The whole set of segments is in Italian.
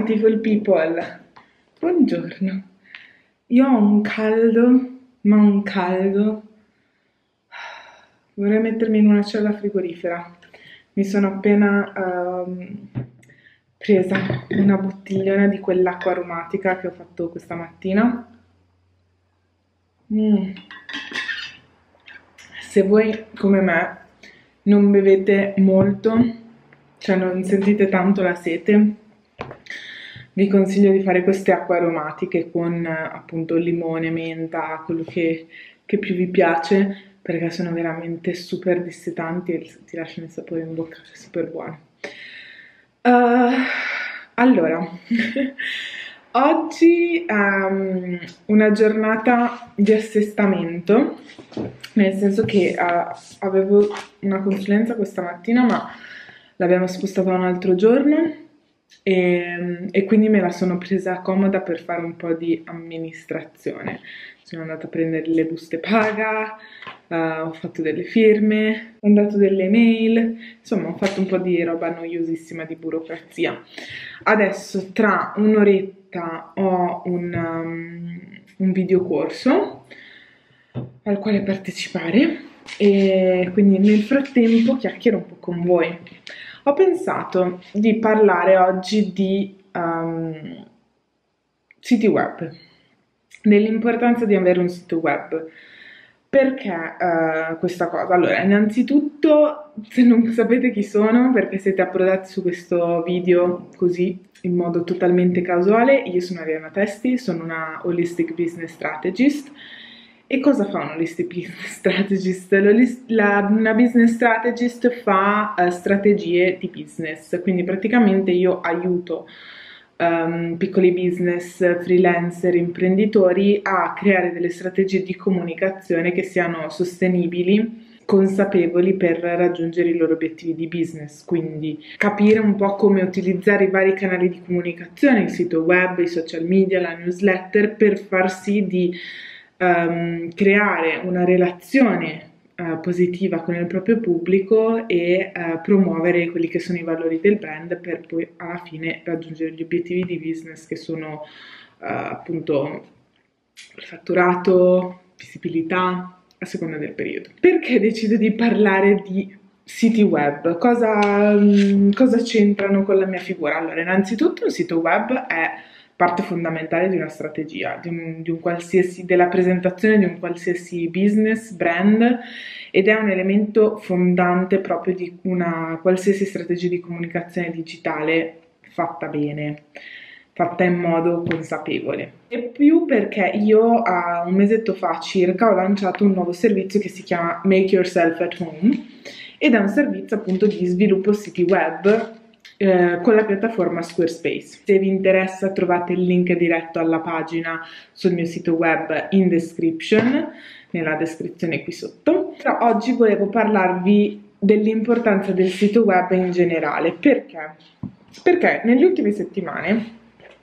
Beautiful people, buongiorno. Io ho un caldo, ma un caldo. Vorrei mettermi in una cella frigorifera. Mi sono appena presa una bottigliona di quell'acqua aromatica che ho fatto questa mattina. Se voi, come me, non bevete molto, cioè non sentite tanto la sete, vi consiglio di fare queste acque aromatiche con appunto limone, menta, quello che più vi piace, perché sono veramente super dissetanti e ti lasciano il sapore in bocca, cioè super buono. Allora, oggi una giornata di assestamento, nel senso che avevo una consulenza questa mattina, ma l'abbiamo spostata a un altro giorno e quindi me la sono presa comoda per fare un po' di amministrazione. Sono andata a prendere le buste paga, ho fatto delle firme, ho mandato delle mail, insomma ho fatto un po' di roba noiosissima di burocrazia. Adesso tra un'oretta ho un videocorso al quale partecipare e quindi nel frattempo chiacchiero un po' con voi. Ho pensato di parlare oggi di siti web, dell'importanza di avere un sito web. Perché questa cosa? Allora, innanzitutto, se non sapete chi sono, perché siete approdati su questo video così, in modo totalmente casuale, io sono Arianna Testi, sono una Holistic Business Strategist. E cosa fa un Holistic Business Strategist? Una Business Strategist fa strategie di business, quindi praticamente io aiuto piccoli business, freelancer, imprenditori a creare delle strategie di comunicazione che siano sostenibili, consapevoli per raggiungere i loro obiettivi di business, quindi capire un po' come utilizzare i vari canali di comunicazione, il sito web, i social media, la newsletter, per far sì di creare una relazione positiva con il proprio pubblico e promuovere quelli che sono i valori del brand per poi alla fine raggiungere gli obiettivi di business che sono appunto il fatturato, visibilità, a seconda del periodo. Perché decido di parlare di siti web? Cosa c'entrano con la mia figura? Allora, innanzitutto un sito web è parte fondamentale di una strategia, della presentazione di un qualsiasi business, brand, ed è un elemento fondante proprio di una qualsiasi strategia di comunicazione digitale fatta bene, fatta in modo consapevole. E più perché io un mesetto fa circa ho lanciato un nuovo servizio che si chiama Make Yourself at Home ed è un servizio appunto di sviluppo siti web con la piattaforma Squarespace. Se vi interessa trovate il link diretto alla pagina sul mio sito web in description, nella descrizione qui sotto. Però oggi volevo parlarvi dell'importanza del sito web in generale. Perché? Perché nelle ultime settimane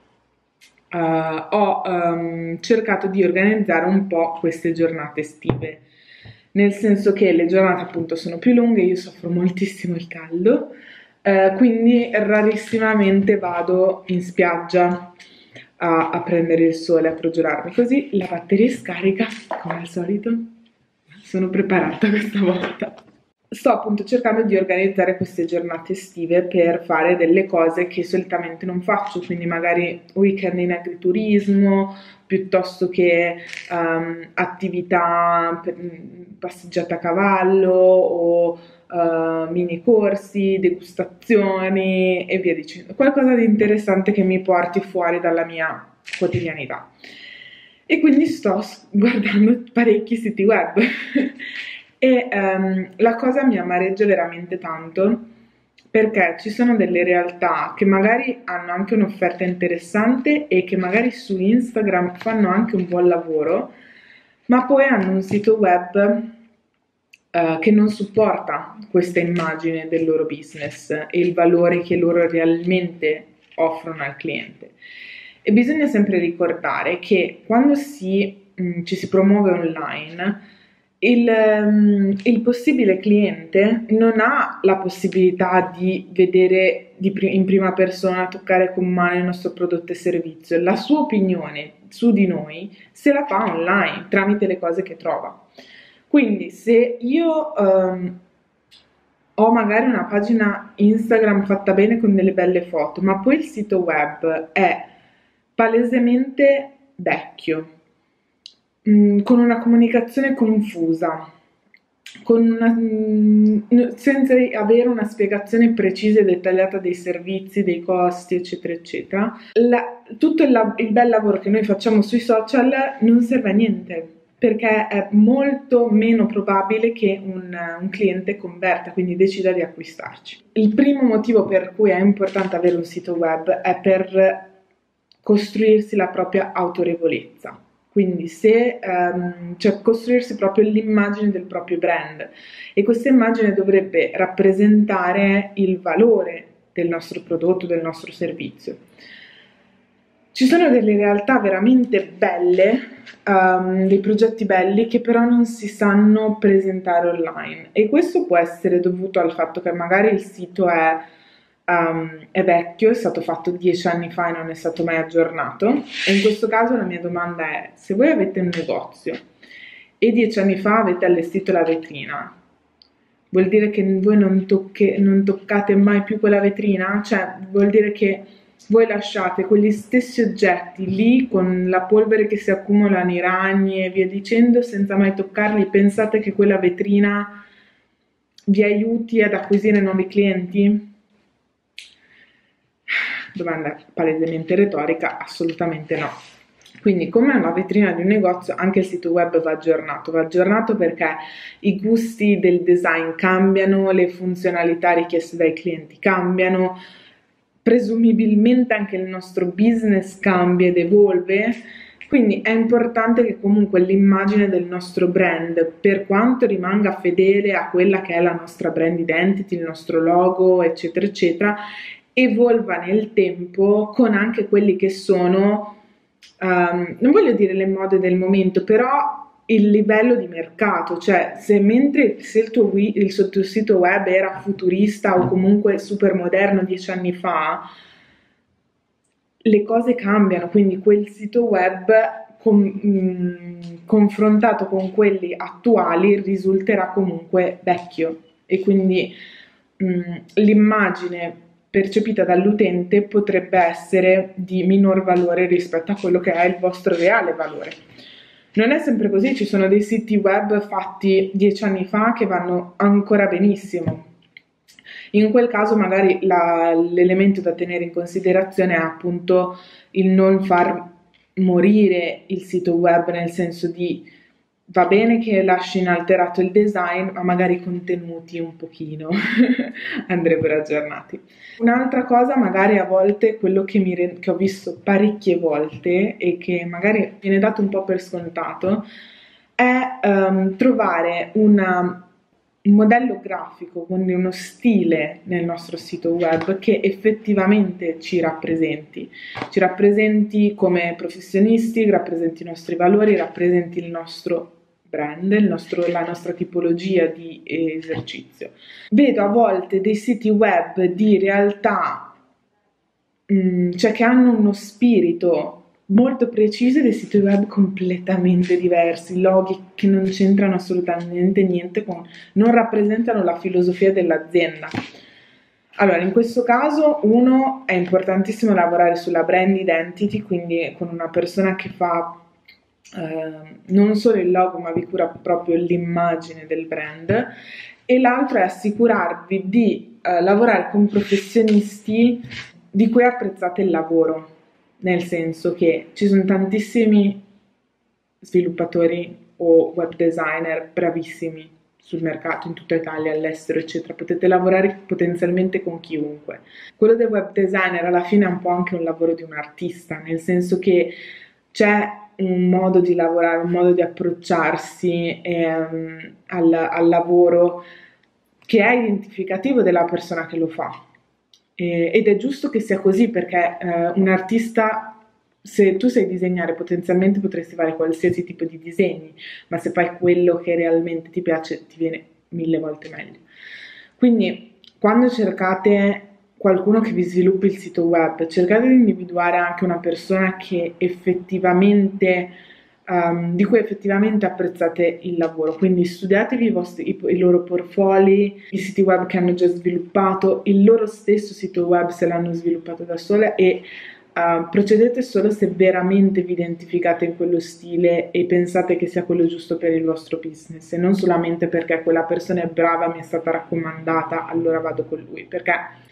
ho cercato di organizzare un po' queste giornate estive, nel senso che le giornate appunto sono più lunghe, io soffro moltissimo il caldo, quindi rarissimamente vado in spiaggia a prendere il sole, a crogiolarmi, così la batteria è scarica, come al solito. Sono preparata questa volta. Sto appunto cercando di organizzare queste giornate estive per fare delle cose che solitamente non faccio, quindi magari weekend in agriturismo, piuttosto che attività per passeggiata a cavallo o mini corsi, degustazioni e via dicendo. Qualcosa di interessante che mi porti fuori dalla mia quotidianità. E quindi sto guardando parecchi siti web e la cosa mi amareggia veramente tanto, perché ci sono delle realtà che magari hanno anche un'offerta interessante e che magari su Instagram fanno anche un buon lavoro, ma poi hanno un sito web che non supporta questa immagine del loro business e il valore che loro realmente offrono al cliente. E bisogna sempre ricordare che quando ci si promuove online, il possibile cliente non ha la possibilità di vedere in prima persona, toccare con mano il nostro prodotto e servizio. La sua opinione su di noi se la fa online tramite le cose che trova. Quindi se io ho magari una pagina Instagram fatta bene con delle belle foto, ma poi il sito web è palesemente vecchio, con una comunicazione confusa, senza avere una spiegazione precisa e dettagliata dei servizi, dei costi, eccetera, eccetera, tutto il bel lavoro che noi facciamo sui social non serve a niente, perché è molto meno probabile che un cliente converta, quindi decida di acquistarci. Il primo motivo per cui è importante avere un sito web è per costruirsi la propria autorevolezza. Quindi cioè costruirsi proprio l'immagine del proprio brand, e questa immagine dovrebbe rappresentare il valore del nostro prodotto, del nostro servizio. Ci sono delle realtà veramente belle, dei progetti belli che però non si sanno presentare online, e questo può essere dovuto al fatto che magari il sito è vecchio, è stato fatto 10 anni fa e non è stato mai aggiornato. E in questo caso la mia domanda è: se voi avete un negozio e 10 anni fa avete allestito la vetrina, vuol dire che voi non toccate mai più quella vetrina? Cioè vuol dire che voi lasciate quegli stessi oggetti lì con la polvere che si accumula nei ragni e via dicendo senza mai toccarli? Pensate che quella vetrina vi aiuti ad acquisire nuovi clienti? Domanda palesemente retorica: assolutamente no. Quindi, come una vetrina di un negozio, anche il sito web va aggiornato perché i gusti del design cambiano, le funzionalità richieste dai clienti cambiano, presumibilmente anche il nostro business cambia ed evolve. Quindi è importante che comunque l'immagine del nostro brand, per quanto rimanga fedele a quella che è la nostra brand identity, il nostro logo, eccetera, eccetera, evolva nel tempo con anche quelli che sono, non voglio dire le mode del momento, però il livello di mercato. Cioè se il tuo sito web era futurista o comunque super moderno 10 anni fa, le cose cambiano, quindi quel sito web confrontato con quelli attuali risulterà comunque vecchio, e quindi l'immagine percepita dall'utente potrebbe essere di minor valore rispetto a quello che è il vostro reale valore. Non è sempre così, ci sono dei siti web fatti 10 anni fa che vanno ancora benissimo. In quel caso magari l'elemento da tenere in considerazione è appunto il non far morire il sito web, nel senso di: va bene che lasci inalterato il design, ma magari i contenuti un pochino andrebbero aggiornati. Un'altra cosa, magari a volte, quello che ho visto parecchie volte e che magari viene dato un po' per scontato, è trovare un modello grafico, quindi uno stile nel nostro sito web che effettivamente ci rappresenti come professionisti, rappresenti i nostri valori, rappresenti il nostro brand, la nostra tipologia di esercizio. Vedo a volte dei siti web di realtà, cioè che hanno uno spirito molto preciso, dei siti web completamente diversi, loghi che non c'entrano assolutamente niente non rappresentano la filosofia dell'azienda. Allora, in questo caso, è importantissimo lavorare sulla brand identity, quindi con una persona che fa non solo il logo, ma vi cura proprio l'immagine del brand. E l'altro è assicurarvi di lavorare con professionisti di cui apprezzate il lavoro, nel senso che ci sono tantissimi sviluppatori o web designer bravissimi sul mercato in tutta Italia, all'estero, eccetera. Potete lavorare potenzialmente con chiunque. Quello del web designer alla fine è un po' anche un lavoro di un artista, nel senso che c'è un modo di lavorare, un modo di approcciarsi al lavoro che è identificativo della persona che lo fa. Ed è giusto che sia così, perché un artista se tu sai disegnare, potenzialmente potresti fare qualsiasi tipo di disegni, ma se fai quello che realmente ti piace, ti viene 1000 volte meglio. Quindi, quando cercate qualcuno che vi sviluppi il sito web, cercate di individuare anche una persona che effettivamente, di cui effettivamente apprezzate il lavoro. Quindi studiatevi i loro portfolio, i siti web che hanno già sviluppato, il loro stesso sito web se l'hanno sviluppato da sola, e procedete solo se veramente vi identificate in quello stile e pensate che sia quello giusto per il vostro business, e non solamente perché quella persona è brava, mi è stata raccomandata, allora vado con lui, perché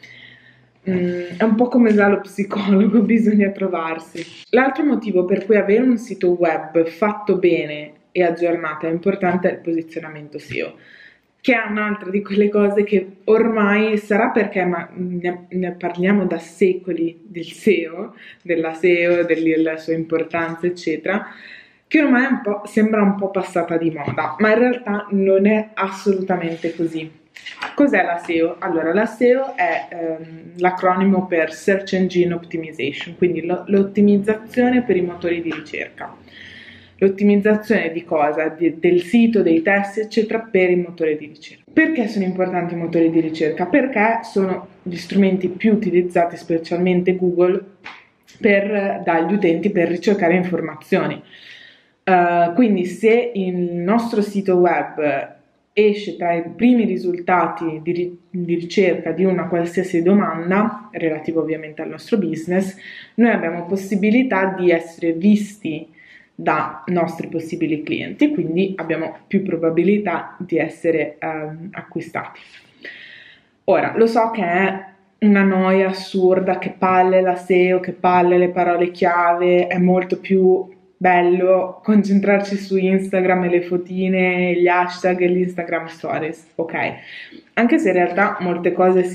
è un po' come dallo psicologo, bisogna trovarsi. L'altro motivo per cui avere un sito web fatto bene e aggiornato è importante è il posizionamento SEO, che è un'altra di quelle cose che ormai sarà perché ne parliamo da secoli del SEO, della SEO, della sua importanza, eccetera, che ormai sembra un po' passata di moda, ma in realtà non è assolutamente così. Cos'è la SEO? Allora, la SEO è l'acronimo per Search Engine Optimization, quindi l'ottimizzazione per i motori di ricerca. L'ottimizzazione di cosa? Del sito, dei testi, eccetera, per i motori di ricerca. Perché sono importanti i motori di ricerca? Perché sono gli strumenti più utilizzati, specialmente Google, dagli utenti per ricercare informazioni. Quindi se il nostro sito web esce tra i primi risultati di ricerca di una qualsiasi domanda, relativa ovviamente al nostro business, noi abbiamo possibilità di essere visti da nostri possibili clienti, quindi abbiamo più probabilità di essere acquistati. Ora, lo so che è una noia assurda, che palle la SEO, che palle le parole chiave, è molto più bello concentrarci su Instagram e le fotine, gli hashtag e gli Instagram stories, ok? Anche se in realtà molte cose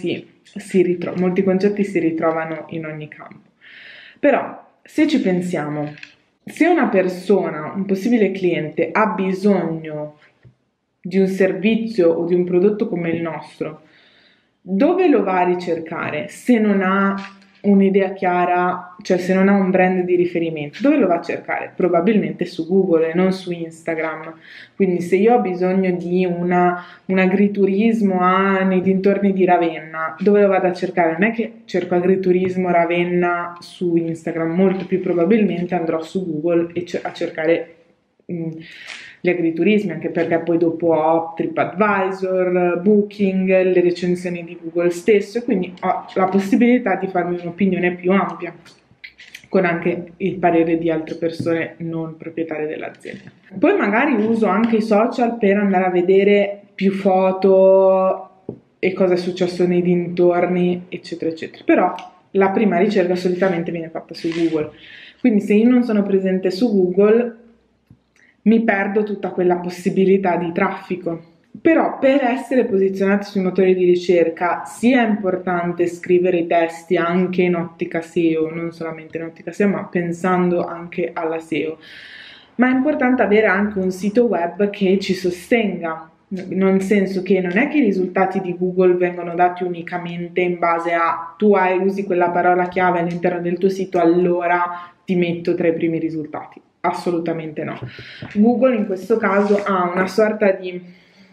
molti concetti si ritrovano in ogni campo. Però, se ci pensiamo, se una persona, un possibile cliente, ha bisogno di un servizio o di un prodotto come il nostro, dove lo va a ricercare se non ha un'idea chiara, cioè se non ha un brand di riferimento? Dove lo va a cercare? Probabilmente su Google e non su Instagram. Quindi se io ho bisogno di un agriturismo nei dintorni di Ravenna, dove lo vado a cercare? Non è che cerco agriturismo Ravenna su Instagram, molto più probabilmente andrò su Google a cercare gli agriturismi, anche perché poi dopo ho TripAdvisor, Booking, le recensioni di Google stesso, e quindi ho la possibilità di farmi un'opinione più ampia, con anche il parere di altre persone non proprietarie dell'azienda. Poi magari uso anche i social per andare a vedere più foto e cosa è successo nei dintorni, eccetera, eccetera. Però la prima ricerca solitamente viene fatta su Google. Quindi se io non sono presente su Google, mi perdo tutta quella possibilità di traffico. Però per essere posizionati sui motori di ricerca sia è importante scrivere i testi anche in ottica SEO, non solamente in ottica SEO, ma pensando anche alla SEO. Ma è importante avere anche un sito web che ci sostenga, nel senso che non è che i risultati di Google vengono dati unicamente in base a usi quella parola chiave all'interno del tuo sito, allora ti metto tra i primi risultati. Assolutamente no. Google in questo caso ha una sorta di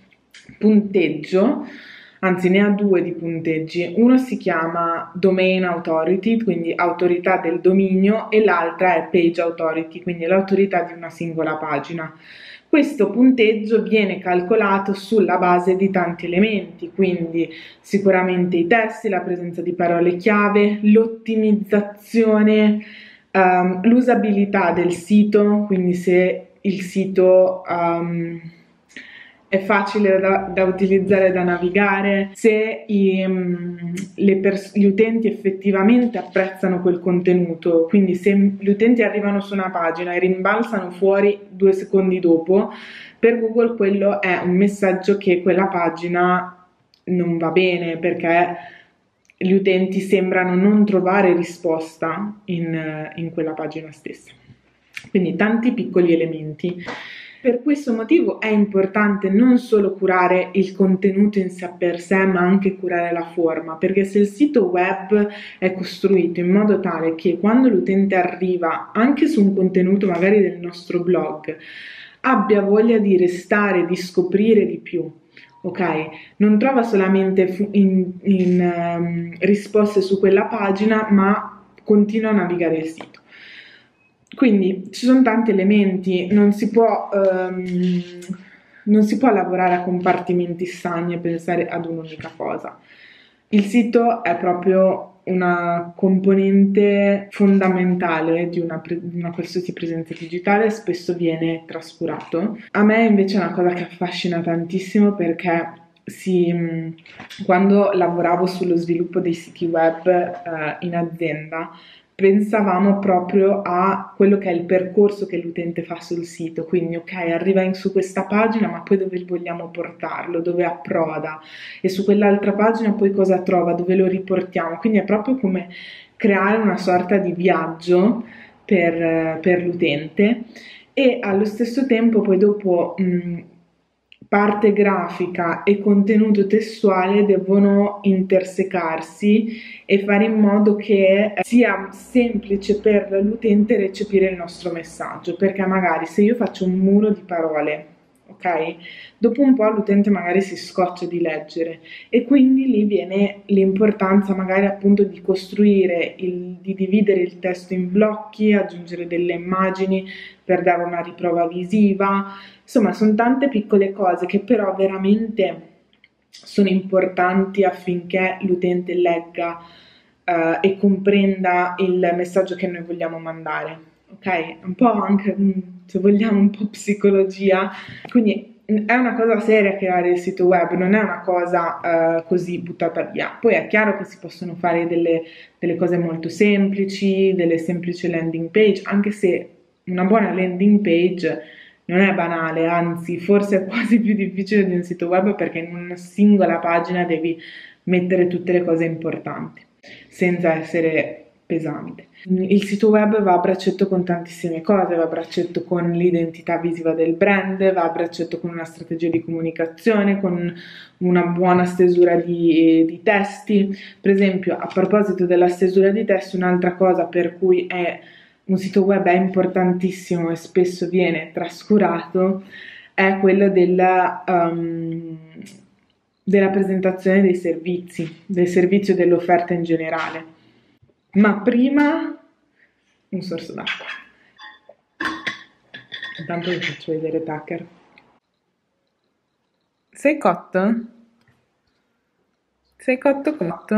punteggio, anzi ne ha due di punteggi. Uno si chiama Domain Authority, quindi autorità del dominio, e l'altra è Page Authority, quindi l'autorità di una singola pagina. Questo punteggio viene calcolato sulla base di tanti elementi, quindi sicuramente i testi, la presenza di parole chiave, l'ottimizzazione, l'usabilità del sito, quindi se il sito è facile da utilizzare, da navigare, se gli utenti effettivamente apprezzano quel contenuto, quindi se gli utenti arrivano su una pagina e rimbalzano fuori 2 secondi dopo, per Google quello è un messaggio che quella pagina non va bene, perché gli utenti sembrano non trovare risposta in quella pagina stessa. Quindi tanti piccoli elementi. per questo motivo è importante non solo curare il contenuto in sé per sé, ma anche curare la forma, perché se il sito web è costruito in modo tale che quando l'utente arriva anche su un contenuto magari del nostro blog abbia voglia di restare, di scoprire di più, ok? Non trova solamente risposte su quella pagina, ma continua a navigare il sito. Quindi ci sono tanti elementi, non si può lavorare a compartimenti stagni e pensare ad un'unica cosa. Il sito è proprio una componente fondamentale di una qualsiasi presenza digitale, spesso viene trascurato. A me invece è una cosa che affascina tantissimo perché quando lavoravo sullo sviluppo dei siti web in azienda, pensavamo proprio a quello che è il percorso che l'utente fa sul sito, quindi ok, arriva su questa pagina, ma poi dove vogliamo portarlo, dove approda, e su quell'altra pagina poi cosa trova, dove lo riportiamo, quindi è proprio come creare una sorta di viaggio per l'utente, e allo stesso tempo poi dopo parte grafica e contenuto testuale devono intersecarsi e fare in modo che sia semplice per l'utente recepire il nostro messaggio, perché magari se io faccio un muro di parole, ok? Dopo un po' l'utente magari si scoccia di leggere, e quindi lì viene l'importanza magari appunto di costruire, di dividere il testo in blocchi, aggiungere delle immagini per dare una riprova visiva. Insomma, sono tante piccole cose che però veramente sono importanti affinché l'utente legga e comprenda il messaggio che noi vogliamo mandare. Ok? Un po' anche, se vogliamo, un po' psicologia. Quindi è una cosa seria creare il sito web, non è una cosa così buttata via. Poi è chiaro che si possono fare delle cose molto semplici, delle semplici landing page, anche se una buona landing page non è banale, anzi forse è quasi più difficile di un sito web, perché in una singola pagina devi mettere tutte le cose importanti senza essere pesante. Il sito web va a braccetto con tantissime cose, va a braccetto con l'identità visiva del brand, va a braccetto con una strategia di comunicazione, con una buona stesura di testi. Per esempio, a proposito della stesura di testi, un'altra cosa per cui un sito web è importantissimo e spesso viene trascurato è quello della presentazione dei servizi, del servizio e dell'offerta in generale. Ma prima un sorso d'acqua. Intanto vi faccio vedere Tucker. Sei cotto? Sei cotto?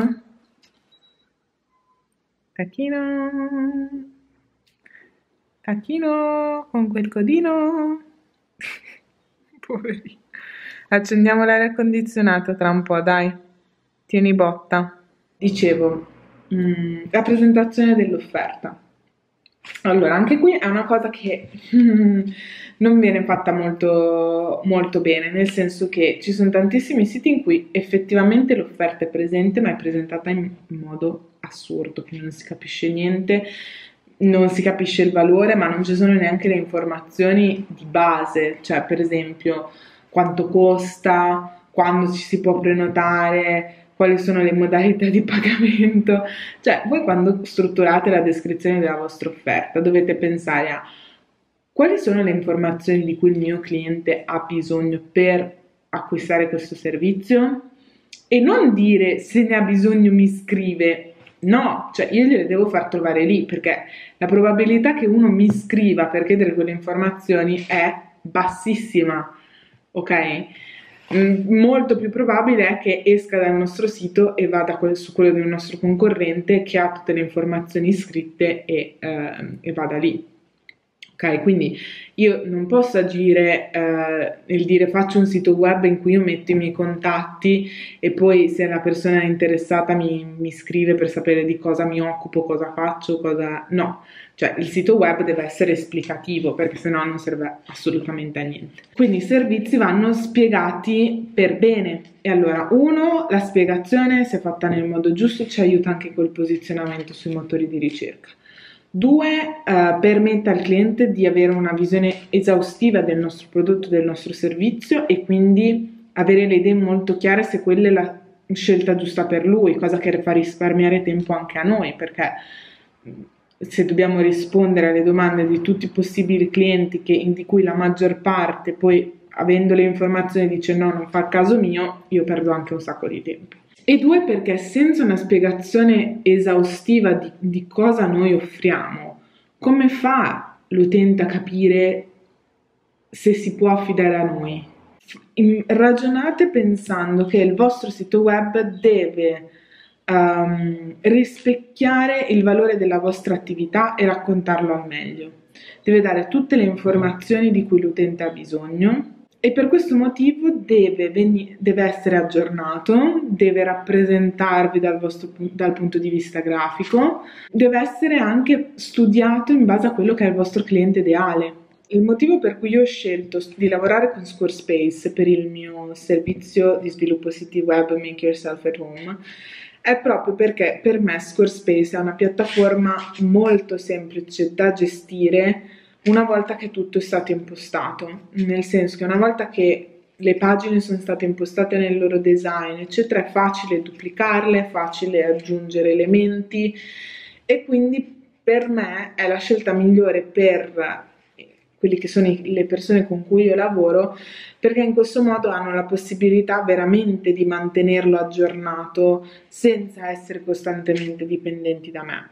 Tacchino con quel codino. Poverino. Accendiamo l'aria condizionata tra un po', dai. Tieni botta. Dicevo, la presentazione dell'offerta. Allora, anche qui è una cosa che non viene fatta molto, molto bene, nel senso che ci sono tantissimi siti in cui effettivamente l'offerta è presente, ma è presentata in modo assurdo, che non si capisce niente, non si capisce il valore, ma non ci sono neanche le informazioni di base, cioè per esempio quanto costa, quando ci si può prenotare, quali sono le modalità di pagamento. Cioè, voi quando strutturate la descrizione della vostra offerta dovete pensare a quali sono le informazioni di cui il mio cliente ha bisogno per acquistare questo servizio, e non dire se ne ha bisogno mi scrive. No, cioè io gliele devo far trovare lì, perché la probabilità che uno mi scriva per chiedere quelle informazioni è bassissima, ok? Molto più probabile è che esca dal nostro sito e vada su quello del nostro concorrente che ha tutte le informazioni scritte e vada lì. Ok, quindi io non posso agire nel dire faccio un sito web in cui io metto i miei contatti e poi se la persona è interessata mi scrive per sapere di cosa mi occupo, cosa faccio, cosa... No, cioè il sito web deve essere esplicativo, perché sennò non serve assolutamente a niente. Quindi i servizi vanno spiegati per bene, e allora la spiegazione, se fatta nel modo giusto, ci aiuta anche col posizionamento sui motori di ricerca. Due, permette al cliente di avere una visione esaustiva del nostro prodotto, del nostro servizio e quindi avere le idee molto chiare se quella è la scelta giusta per lui, cosa che fa risparmiare tempo anche a noi, perché se dobbiamo rispondere alle domande di tutti i possibili clienti di cui la maggior parte poi avendo le informazioni dice no, non fa il caso mio, io perdo anche un sacco di tempo. E due, perché senza una spiegazione esaustiva di cosa noi offriamo, come fa l'utente a capire se si può affidare a noi? Ragionate pensando che il vostro sito web deve rispecchiare il valore della vostra attività e raccontarlo al meglio. Deve dare tutte le informazioni di cui l'utente ha bisogno e per questo motivo deve essere aggiornato, deve rappresentarvi dal punto di vista grafico, deve essere anche studiato in base a quello che è il vostro cliente ideale. Il motivo per cui io ho scelto di lavorare con Squarespace per il mio servizio di sviluppo siti web Make Yourself at Home è proprio perché per me Squarespace è una piattaforma molto semplice da gestire una volta che tutto è stato impostato, nel senso che una volta che le pagine sono state impostate nel loro design, eccetera, è facile duplicarle, è facile aggiungere elementi e quindi per me è la scelta migliore per quelli che sono le persone con cui io lavoro, perché in questo modo hanno la possibilità veramente di mantenerlo aggiornato senza essere costantemente dipendenti da me.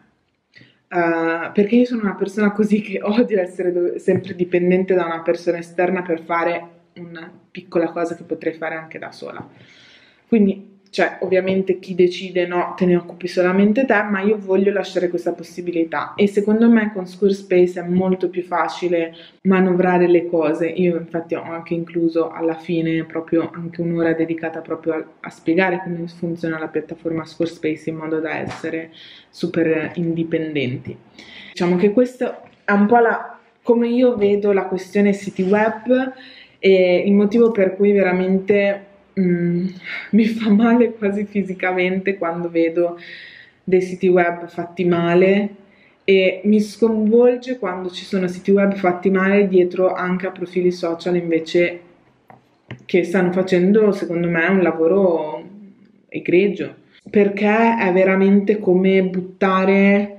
Perché io sono una persona così che odio essere sempre dipendente da una persona esterna per fare una piccola cosa che potrei fare anche da sola. Quindi, cioè, ovviamente chi decide no, te ne occupi solamente te, ma io voglio lasciare questa possibilità e secondo me con Squarespace è molto più facile manovrare le cose. Io infatti ho anche incluso alla fine proprio anche un'ora dedicata proprio a spiegare come funziona la piattaforma Squarespace in modo da essere super indipendenti. Diciamo che questo è un po' come io vedo la questione siti web e il motivo per cui veramente mi fa male quasi fisicamente quando vedo dei siti web fatti male e mi sconvolge quando ci sono siti web fatti male dietro anche a profili social invece che stanno facendo secondo me un lavoro egregio, perché è veramente come buttare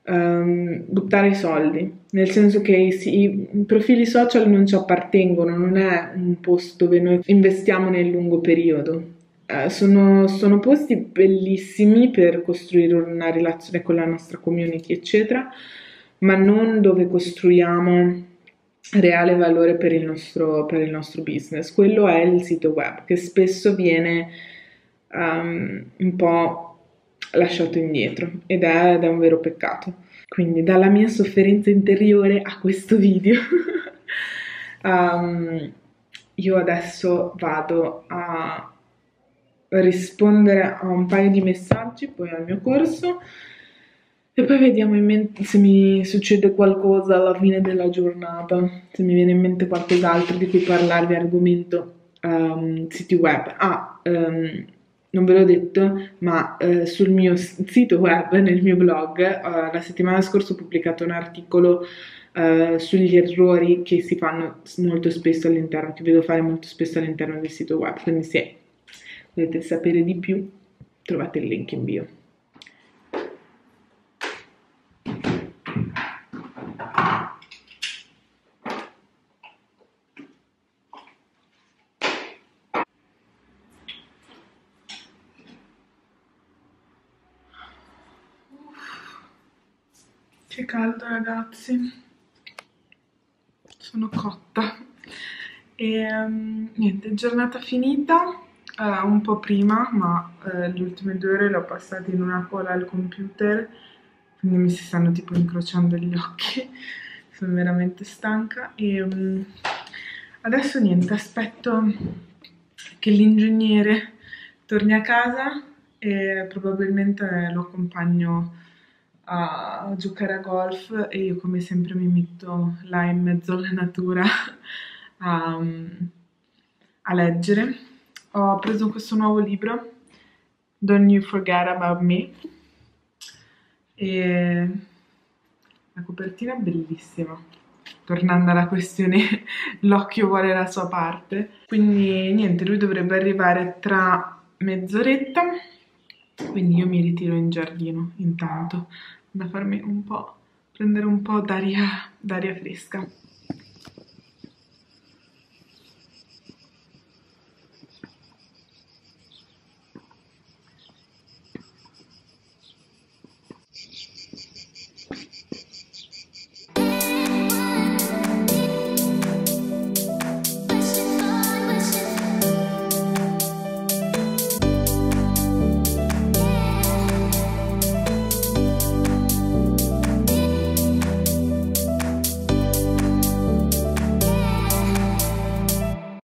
i soldi, nel senso che i profili social non ci appartengono, non è un posto dove noi investiamo nel lungo periodo. Sono posti bellissimi per costruire una relazione con la nostra community, eccetera, ma non dove costruiamo reale valore per il nostro business. Quello è il sito web, che spesso viene un po' lasciato indietro ed è un vero peccato. Quindi dalla mia sofferenza interiore a questo video io adesso vado a rispondere a un paio di messaggi, poi al mio corso e poi vediamo se mi succede qualcosa alla fine della giornata, se mi viene in mente qualcos'altro di cui parlarvi argomento siti web. Non ve l'ho detto, ma sul mio sito web, nel mio blog, la settimana scorsa ho pubblicato un articolo sugli errori che si fanno molto spesso all'interno, che vedo fare molto spesso all'interno del sito web, quindi se volete sapere di più trovate il link in bio. Che caldo ragazzi, sono cotta e niente, giornata finita, un po' prima, ma le ultime 2 ore le ho passate in una cola al computer, quindi mi si stanno tipo incrociando gli occhi, sono veramente stanca e adesso niente, aspetto che l'ingegnere torni a casa e probabilmente lo accompagno a giocare a golf e io come sempre mi metto là in mezzo alla natura a, a leggere. Ho preso questo nuovo libro, Don't You Forget About Me, e La copertina è bellissima. Tornando alla questione, l'occhio vuole la sua parte. Quindi niente, lui dovrebbe arrivare tra mezz'oretta. Quindi io mi ritiro in giardino intanto, da farmi un po', prendere un po' d'aria fresca.